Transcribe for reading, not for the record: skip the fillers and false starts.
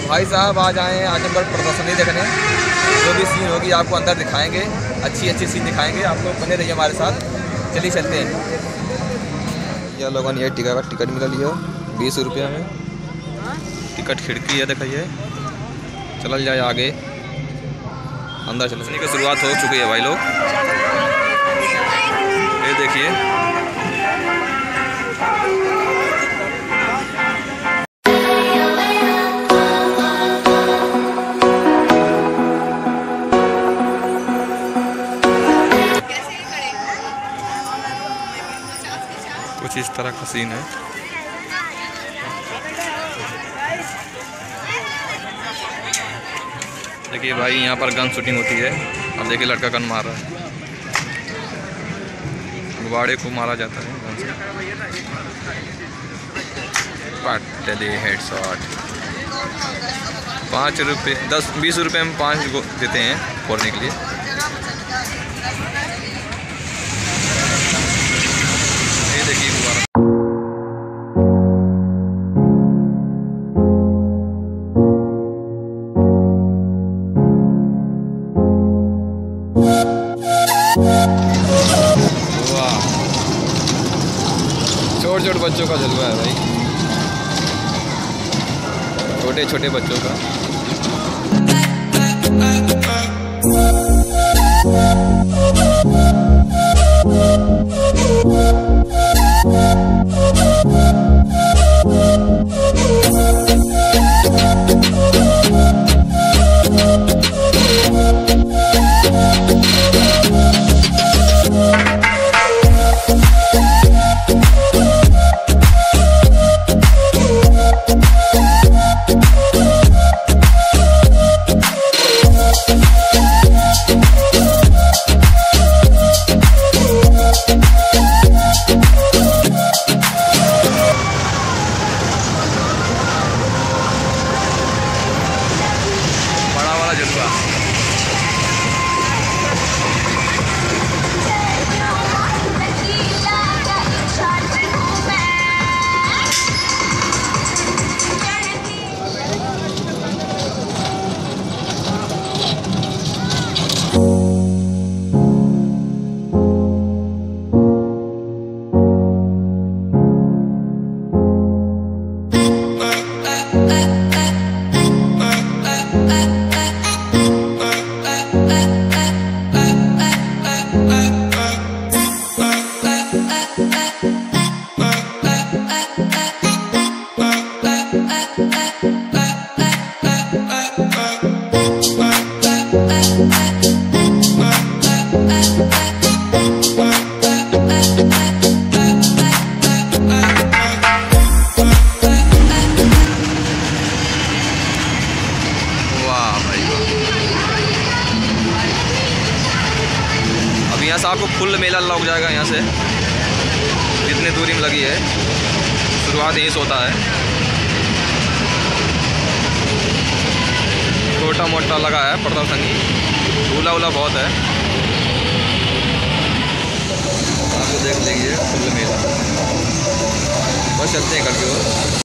भाई साहब आ जाएँ आजमगढ़ प्रदर्शनी देखने। जो भी सीन होगी आपको अंदर दिखाएंगे, अच्छी अच्छी सीन दिखाएंगे। आप लोग बने रहिए हमारे साथ। चलिए चलते हैं। यह लोगों ने ये टिकट मिला लिया 20 रुपये में। टिकट खिड़की है, दिखाइए। चल जाए आगे अंदर। चलने की शुरुआत हो चुकी है भाई लोग, ये देखिए। कुछ इस तरह का सीन है। देखिए भाई, यहाँ पर गन शूटिंग होती है। अब देखिए लड़का गन मार रहा है, गुब्बारे को मारा जाता है गन से। पट दे हेडशॉट। 5 रुपये 10-20 रुपये में 5 देते हैं फोड़ने के लिए। ये देखिए गुब्बारा। छोटे छोटे बच्चों का जलवा है भाई, छोटे छोटे बच्चों का। यहाँ से आपको फुल मेला लग जाएगा। यहाँ से जितनी दूरी में लगी है, शुरुआत यहीं से होता है। छोटा मोटा लगा है प्रदर्शनी, झूला वूला बहुत है। आपको देख लीजिए फुल मेला। बस चलते हैं घर की ओर।